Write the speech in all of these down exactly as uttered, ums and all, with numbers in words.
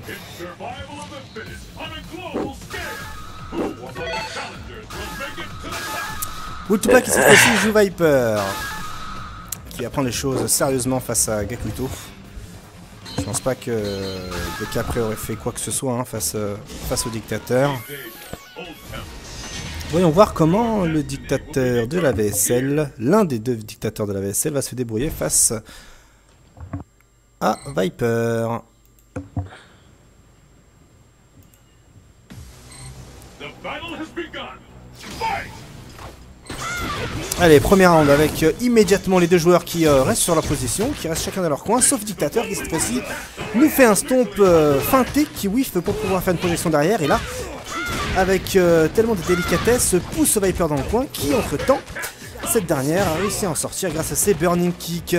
Will2Pac qui cette fois-ci joue Viper, qui va prendre les choses sérieusement face à Gakuto. Je pense pas que le Capré aurait fait quoi que ce soit hein, face, euh, face au dictateur. Voyons voir comment le dictateur de la V S L, l'un des deux dictateurs de la V S L, va se débrouiller face à Viper. Allez, premier round avec euh, immédiatement les deux joueurs qui euh, restent sur leur position, qui restent chacun dans leur coin, sauf Dictateur qui cette fois-ci nous fait un stomp euh, feinté qui whiff pour pouvoir faire une projection derrière. Et là, avec euh, tellement de délicatesse, pousse Viper dans le coin qui, entre-temps, cette dernière a réussi à en sortir grâce à ses Burning Kicks.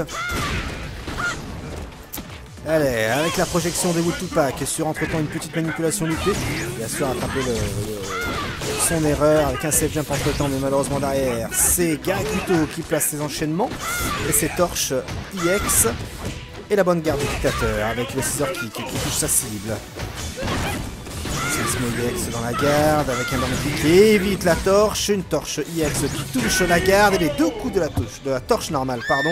Allez, avec la projection de Will2Pac sur entre-temps une petite manipulation loupée, il a su rattraper le, le, son erreur avec un safe jump entre-temps, mais malheureusement derrière, c'est Gakuto qui place ses enchaînements et ses torches I X et la bonne garde du dictateur avec le scissor kick qui touche sa cible. I X dans la garde avec un burning kick qui évite la torche, une torche I X qui touche la garde et les deux coups de la, touche, de la torche normale, pardon,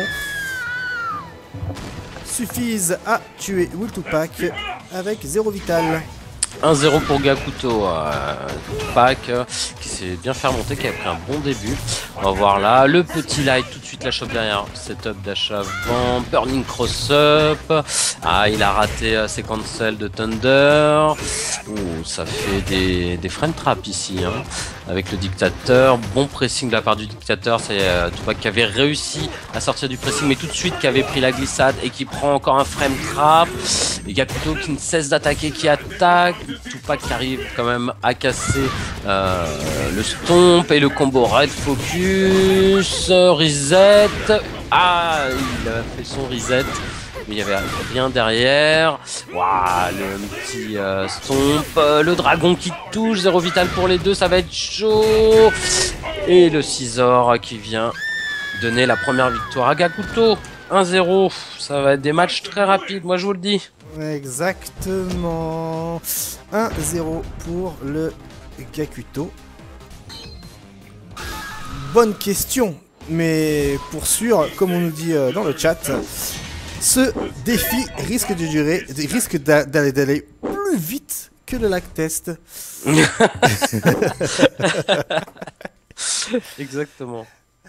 suffisent à tuer Will2Pac avec zéro vital. un zéro pour Gakuto, euh, Pac euh, qui s'est bien fait remonter, qui a pris un bon début. On va voir là, le petit light, tout de suite la chope derrière, setup dash avant, burning cross-up. Ah, il a raté euh, ses cancels de Thunder. Ouh, ça fait des, des friend traps ici, hein, avec le dictateur. Bon pressing de la part du dictateur, c'est euh, Tupac qui avait réussi à sortir du pressing, mais tout de suite qui avait pris la glissade et qui prend encore un frame trap. Et Gakuto qui ne cesse d'attaquer, qui attaque. Tupac qui arrive quand même à casser euh, le stomp et le combo red focus, reset. Ah, il a fait son reset, mais il n'y avait rien derrière. Waouh, le petit euh, stomp, euh, le dragon qui touche, zéro vital pour les deux, ça va être chaud. Et le scissor qui vient donner la première victoire à Gakuto. un zéro, ça va être des matchs très rapides, moi je vous le dis. Exactement. un zéro pour le Gakuto. Bonne question, mais pour sûr, comme on nous dit dans le chat, ce défi risque de durer, risque d'aller d'aller plus vite que le lag test. Exactement.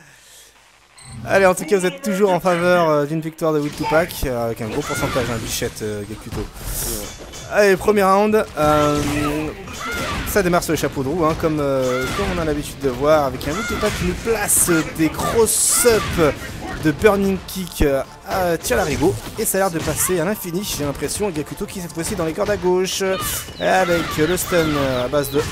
Allez, en tout cas, vous êtes toujours en faveur euh, d'une victoire de Will2Pac, euh, avec un gros pourcentage, un hein, bichette euh, Gakuto. Allez, premier round. Euh, ça démarre sur les chapeaux de roue, hein, comme, euh, comme on a l'habitude de voir, avec un Will2Pac qui nous place des cross-up de burning kick euh, à Tialarigo. Et ça a l'air de passer à l'infini, j'ai l'impression. Gakuto qui cette fois-ci dans les cordes à gauche, avec le stun à base de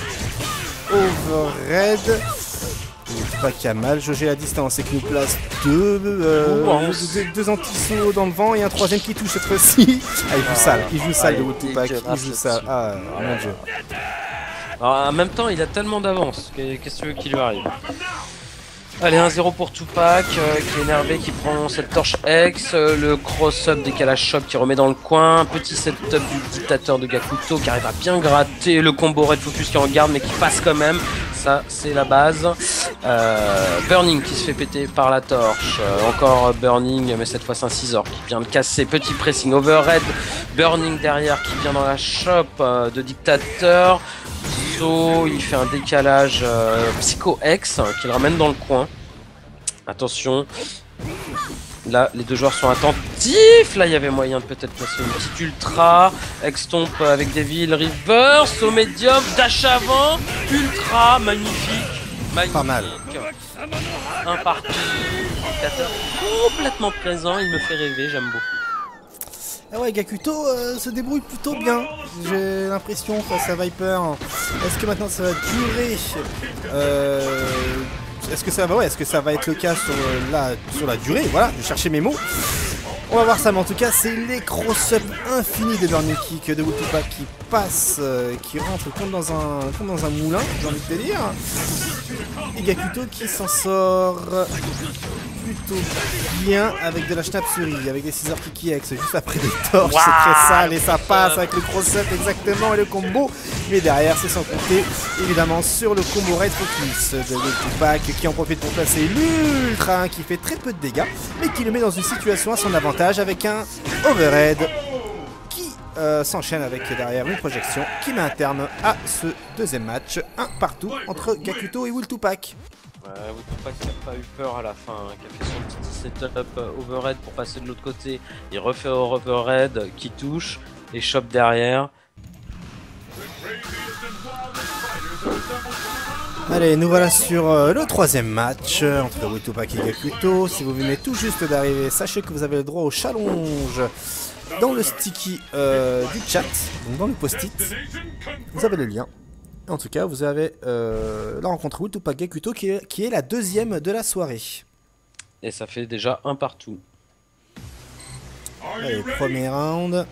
overhead. Pas qui a mal jaugé la distance et qui nous place deux, euh, deux, deux anti-sauts dans le vent et un troisième qui touche cette fois-ci. Ah, il joue sale, il joue sale de Will2Pac, il joue sale. Ah, mon dieu. Alors, en même temps, il a tellement d'avance. Qu'est-ce que tu veux qu'il lui arrive? Allez, un zéro pour Tupac, euh, qui est énervé, qui prend cette torche X, euh, le cross-up décalage shop qui remet dans le coin, petit setup du dictateur de Gakuto qui arrive à bien gratter, le combo red focus qui est en garde mais qui passe quand même, ça c'est la base. Euh, Burning qui se fait péter par la torche, euh, encore Burning mais cette fois c'est un scissor qui vient de casser, petit pressing overhead, Burning derrière qui vient dans la shop euh, de dictateur. Il fait un décalage euh, Psycho X hein, qui le ramène dans le coin. Attention. Là, les deux joueurs sont attentifs. Là, il y avait moyen de peut-être passer une petite ultra. X-Stomp avec des villes reverse au médium. Dash avant. Ultra. Magnifique. Magnifique. Pas mal. Un parti. Dictateur complètement présent. Il me fait rêver. J'aime beaucoup. Ah ouais, Gakuto euh, se débrouille plutôt bien, j'ai l'impression, face à Viper. Est-ce que maintenant ça va durer euh, Est-ce que ça va ouais, est-ce que ça va être le cas sur la, sur la durée? Voilà, je cherchais mes mots. On va voir ça, mais en tout cas, c'est les cross-up infinis de Burning Kick de Will2Pac qui passe, euh, qui rentre comme dans un, comme dans un moulin, j'ai envie de te dire. Et Gakuto qui s'en sort plutôt bien avec de la Schnappserie, avec des scissors Kiki X juste après des torches, Wow, c'est très sale et ça passe avec le cross-up exactement et le combo. Mais derrière, c'est sans compter évidemment sur le combo Red Focus de Will two Pack qui en profite pour placer l'ultra un qui fait très peu de dégâts, mais qui le met dans une situation à son avantage avec un overhead qui euh, s'enchaîne avec derrière une projection qui met un terme à ce deuxième match, un partout entre Gakuto et Will two Pack. Ouais, Will two Pack qui n'a pas eu peur à la fin, hein, qui a fait son petit setup euh, overhead pour passer de l'autre côté. Il refait au overhead qui touche et chope derrière. Allez, nous voilà sur euh, le troisième match euh, entre Will two Pack et Gakuto. Si vous venez tout juste d'arriver, sachez que vous avez le droit au challenge dans le sticky euh, du chat, donc dans le post-it. Vous avez le lien. En tout cas, vous avez euh, la rencontre Will two Pack Gakuto qui est, qui est la deuxième de la soirée. Et ça fait déjà un partout. Allez, premier round.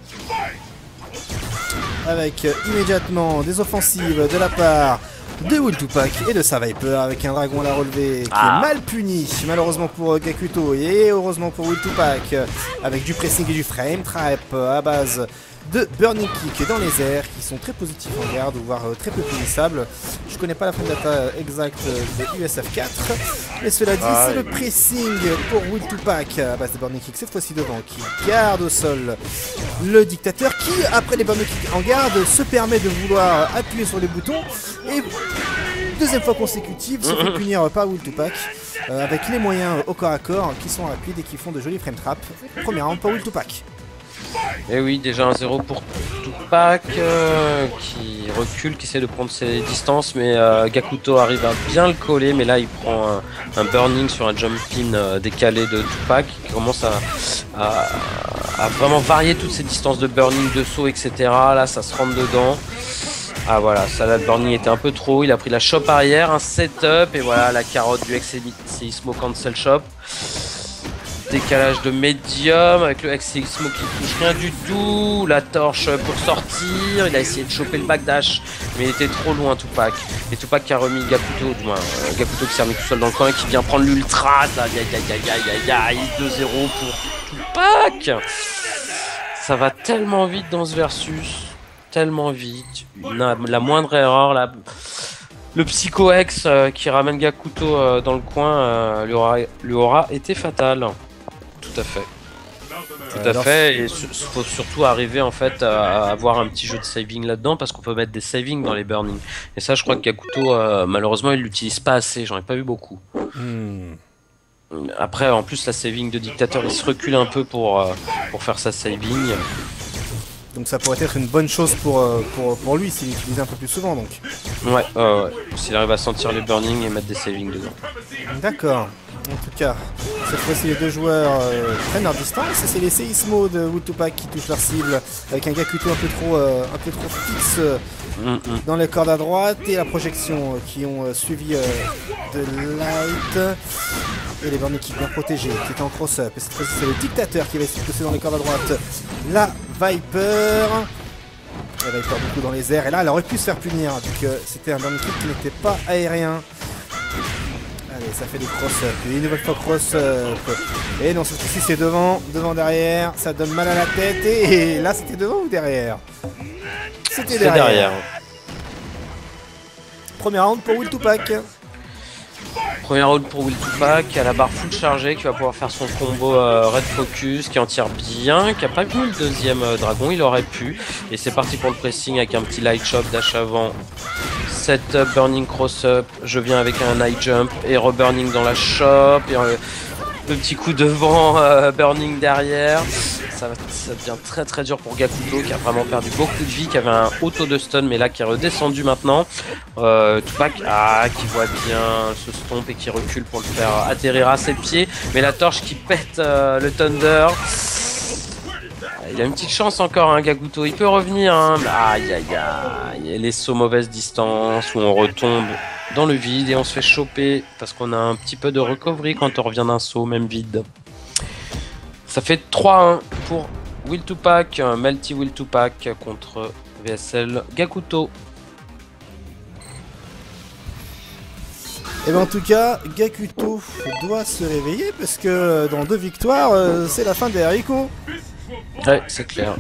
Avec euh, immédiatement des offensives de la part de Will two Pack et de sa Viper avec un dragon à la relevée qui ah. est mal puni malheureusement pour Gakuto et heureusement pour Will two Pack avec du pressing et du frame trap à base de burning kick dans les airs qui sont très positifs en garde, voire très peu punissables. Je connais pas la frame data exacte de U S F quatre, mais cela dit, ah, c'est oui. le pressing pour Will two Pack à base de burning kick cette fois-ci devant qui garde au sol le dictateur qui, après les burning kick en garde, se permet de vouloir appuyer sur les boutons et deuxième fois consécutive se fait punir par Will two Pack euh, avec les moyens au corps à corps qui sont rapides et qui font de jolis frame traps. Premier round pour Will two Pack. Et oui, déjà un zéro pour two Pack euh, qui recule, qui essaie de prendre ses distances, mais euh, Gakuto arrive à bien le coller, mais là il prend un, un burning sur un jump in euh, décalé de two Pack qui commence à, à, à vraiment varier toutes ses distances de burning, de saut, et cetera. Là ça se rentre dedans. Ah voilà, ça là le burning était un peu trop, il a pris la chop arrière, un setup, et voilà la carotte du Exeismo Cancel Chop. Décalage de médium avec le Exeismo qui touche rien du tout, la torche pour sortir, il a essayé de choper le backdash mais il était trop loin two Pack, et two Pack qui a remis Gakuto, du moins euh, Gakuto qui s'est remis tout seul dans le coin et qui vient prendre l'ultra, aïe aïe aïe aïe aïe aïe, deux zéro pour two Pack. Ça va tellement vite dans ce versus, tellement vite, Une, la moindre erreur, la... le Psycho X euh, qui ramène Gakuto euh, dans le coin euh, lui, aura, lui aura été fatal. Tout à fait. Tout à fait, et il faut surtout arriver en fait à avoir un petit jeu de saving là-dedans parce qu'on peut mettre des savings dans les burning. Et ça, je crois que Gakuto, euh, malheureusement, il l'utilise pas assez, j'en ai pas vu beaucoup. Hmm. Après, en plus, la saving de dictateur, il se recule un peu pour, euh, pour faire sa saving. Donc ça pourrait être une bonne chose pour, pour, pour lui s'il l'utilisait un peu plus souvent donc. Ouais, euh, ouais. S'il arrive à sentir les burning et mettre des savings dedans. D'accord. En tout cas, cette fois-ci les deux joueurs euh, prennent leur distance et c'est les Seismo de Will two Pack qui touchent leur cible avec un Gakuto un peu trop, euh, un peu trop fixe euh, mm -hmm. dans les cordes à droite et la projection euh, qui ont euh, suivi euh, de Light et les burning kicks bien protégés qui étaient en cross-up. Et cette fois-ci c'est le dictateur qui va essayer de pousser dans les cordes à droite la Viper. La Viper beaucoup dans les airs et là elle aurait pu se faire punir vu que c'était un burning kick qui n'était pas aérien. Allez, ça fait des cross-up, une nouvelle fois cross-up. Et non, cette fois-ci c'est devant, devant, derrière, ça donne mal à la tête. Et là c'était devant ou derrière? C'était derrière. derrière. Premier round pour Will two Pack. Premier round pour Will two Pack, à la barre full chargée, qui va pouvoir faire son combo euh, Red Focus, qui en tire bien, qui a pas vu le deuxième euh, dragon, il aurait pu. Et c'est parti pour le pressing avec un petit light chop, dash avant. Setup, burning cross-up, je viens avec un high jump et re-burning dans la shop, et euh, le petit coup de vent, euh, burning derrière. Ça, ça devient très très dur pour Gakuto qui a vraiment perdu beaucoup de vie, qui avait un auto de stun mais là qui est redescendu maintenant. Euh, two Pack ah, qui voit bien ce stomp et qui recule pour le faire atterrir à ses pieds, mais la torche qui pète euh, le Thunder. Il a une petite chance encore, hein, Gakuto, il peut revenir. Hein. Aïe aïe aïe, les sauts mauvaise distance où on retombe dans le vide et on se fait choper parce qu'on a un petit peu de recovery quand on revient d'un saut, même vide. Ça fait trois un pour Will two Pack, Melty Will two Pack contre V S L Gakuto. Et ben en tout cas, Gakuto doit se réveiller parce que dans deux victoires, euh, c'est la fin des haricots. Ouais, c'est clair.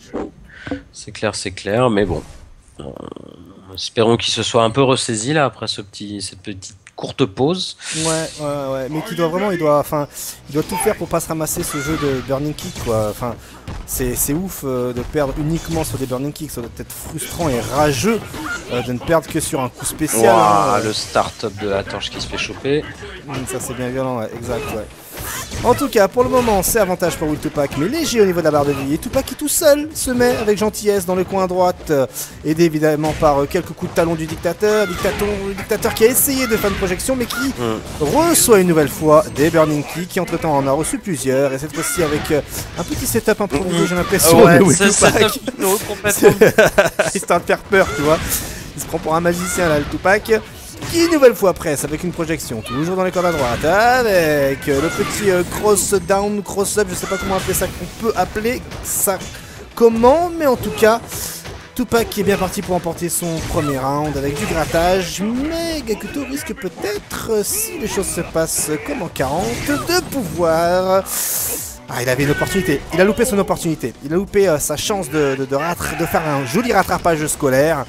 C'est clair, c'est clair, mais bon. Euh, espérons qu'il se soit un peu ressaisi là après ce petit, cette petite courte pause. Ouais, ouais, ouais, mais qui doit vraiment, il doit, enfin, il doit tout faire pour pas se ramasser ce jeu de Burning Kick, quoi. Enfin, c'est ouf euh, de perdre uniquement sur des Burning Kicks, ça doit être frustrant et rageux euh, de ne perdre que sur un coup spécial. Wow, hein. Le start-up de la torche qui se fait choper. Mmh, ça c'est bien violent, ouais, exact, ouais. En tout cas, pour le moment, c'est avantage pour Will Tupac, mais léger au niveau de la barre de vie. Et Tupac qui tout seul se met avec gentillesse dans le coin droite, euh, aidé évidemment par euh, quelques coups de talon du dictateur. Dictateur, dictateur qui a essayé de faire une projection, mais qui mm. reçoit une nouvelle fois des Burning Key, qui entre temps en a reçu plusieurs. Et cette fois-ci avec euh, un petit setup un peu nouveau, j'ai l'impression. Oh ouais, de Will c'est Tupac. complètement. Histoire de faire peur, tu vois. Il se prend pour un magicien là, le Tupac. Qui une nouvelle fois presse avec une projection, toujours dans les cordes à droite, avec euh, le petit euh, cross down, cross up, je sais pas comment appeler ça, qu'on peut appeler ça comment, mais en tout cas, Tupac qui est bien parti pour emporter son premier round avec du grattage, mais Gakuto risque peut-être, euh, si les choses se passent comme en quarante, de pouvoir... Ah, il avait une opportunité, il a loupé son opportunité, il a loupé euh, sa chance de, de, de, rattra- de faire un joli rattrapage scolaire.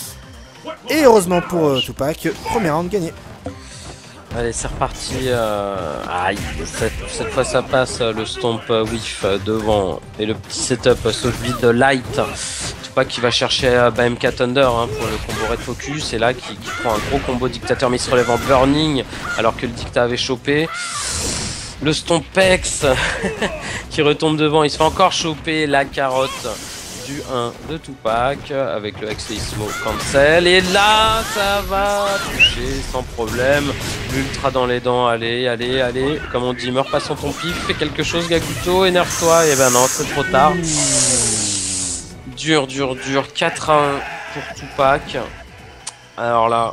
Et heureusement pour euh, Tupac, premier round gagné. Allez, c'est reparti. Euh... Aïe, cette, cette fois ça passe, le stomp whiff devant et le petit setup sauf vide light. Tupac qui va chercher euh, bah, M K Thunder hein, pour le combo Red Focus. Et là qui, qui prend un gros combo dictateur, mais il se relève en burning alors que le dicta avait chopé. Le Stompex qui retombe devant, il se fait encore choper la carotte du un de Tupac avec le Exeismo cancel. Et là, ça va toucher sans problème. L'ultra dans les dents, allez, allez, allez. Comme on dit, meurs pas sans ton pif. Fais quelque chose, Gakuto, énerve-toi. Et ben non, c'est trop tard. Dur, dur, dur. quatre à un pour Tupac. Alors là,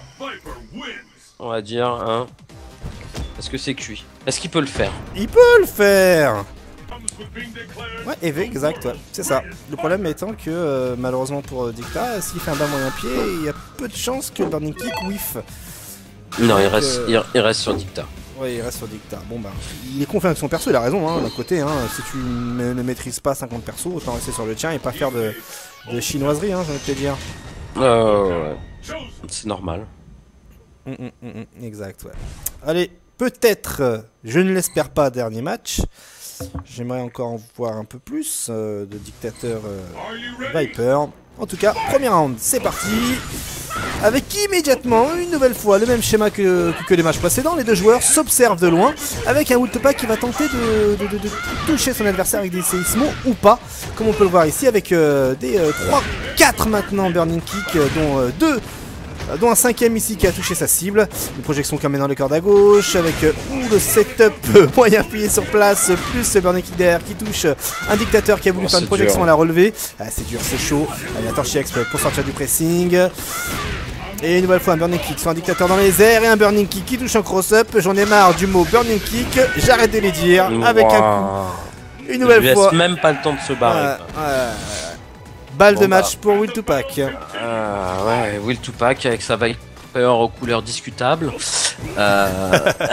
on va dire, hein. Est-ce que c'est cuit? Est-ce qu'il peut le faire? Il peut le faire. Ouais, E V, exact, ouais. C'est ça. Le problème étant que, euh, malheureusement pour euh, Dicta, s'il fait un bas moyen pied, il y a peu de chances que le Burning Kick whiff. Non, il Donc, reste, euh, il, il reste sur Dicta. Ouais, il reste sur Dicta. Bon bah, il est confiant avec son perso, il a raison, hein, d'un côté, hein. Si tu ne maîtrises pas cinquante persos, autant rester sur le tien et pas faire de, de chinoiserie, hein, j'ai envie de te dire. Euh, ouais. C'est normal. Mm, mm, mm, mm, exact, ouais. Allez, peut-être, euh, je ne l'espère pas, dernier match. J'aimerais encore en voir un peu plus euh, de dictateur euh, Viper. En tout cas, premier round, c'est parti. Avec immédiatement, une nouvelle fois, le même schéma que, que, que les matchs précédents. Les deux joueurs s'observent de loin avec un Will Tupac qui va tenter de, de, de, de toucher son adversaire avec des séismos ou pas. Comme on peut le voir ici avec euh, des euh, trois quatre maintenant Burning Kick, euh, dont euh, deux. Dont un cinquième ici qui a touché sa cible. Une projection quand même dans le cordes à gauche. Avec euh, le setup euh, moyen appuyé sur place. Plus le Burning Kick derrière qui touche euh, un dictateur qui a voulu oh, faire une projection dur. à la relevée. Ah, c'est dur, c'est chaud. Allez, un torche exp pour sortir du pressing. Et une nouvelle fois un Burning Kick sur un dictateur dans les airs. Et un Burning Kick qui touche en cross-up. J'en ai marre du mot Burning Kick. J'arrête de les dire. Avec wow. un coup. Une nouvelle Il fois. laisse même pas le temps de se barrer. Ouais, ouais. Balle bon de match bah. pour Will Tupac. Euh, ouais, Will Tupac avec sa Viper aux couleurs discutables. Euh...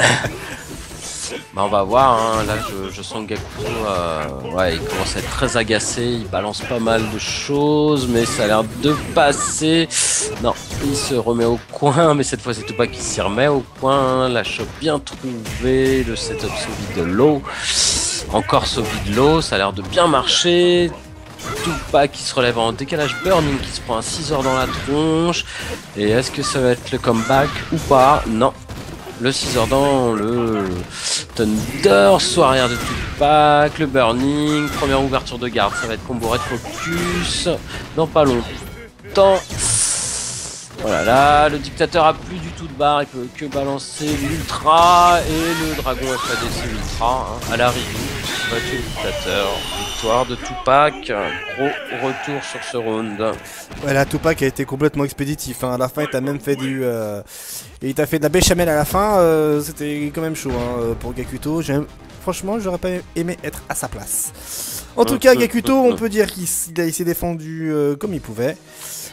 bah on va voir, hein. Là je, je sens que Gakuto, euh, ouais, il commence à être très agacé, il balance pas mal de choses, mais ça a l'air de passer. Non, il se remet au coin, mais cette fois c'est Tupac qui s'y remet au coin. La shot bien trouvée, le setup sauvé de l'eau. Encore sauvé de l'eau, ça a l'air de bien marcher. Tupac qui se relève en décalage burning, qui se prend un six heures dans la tronche. Et est-ce que ça va être le comeback ou pas? Non. Le six heures dans le Thunder, saut arrière de Tupac, le burning, première ouverture de garde, ça va être combo Red Focus. Dans pas longtemps. Voilà, là, le dictateur a plus du tout de barre, il peut que balancer l'ultra et le dragon F A D C ultra hein, à l'arrivée. Battu le dictateur, victoire de Tupac, gros retour sur ce round. Ouais, là, Tupac a été complètement expéditif. Hein. À la fin, il t'a même fait du. Euh... Et il t'a fait de la béchamel à la fin. Euh, C'était quand même chaud hein, pour Gakuto. Franchement, j'aurais pas aimé être à sa place. En tout cas, Gakuto, on peut dire qu'il s'est défendu euh, comme il pouvait.